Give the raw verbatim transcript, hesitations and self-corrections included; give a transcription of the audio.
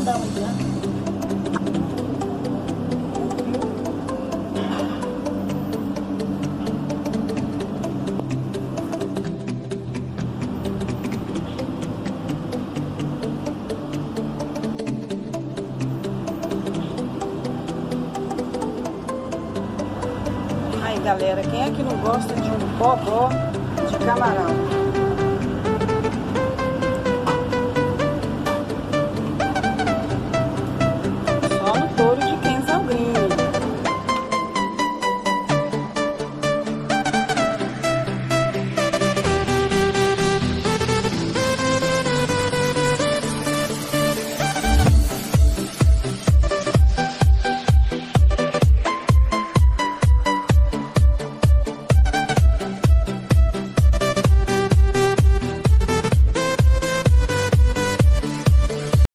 grandão aqui, né? Aí, galera, quem é que não gosta de um bobó de camarão?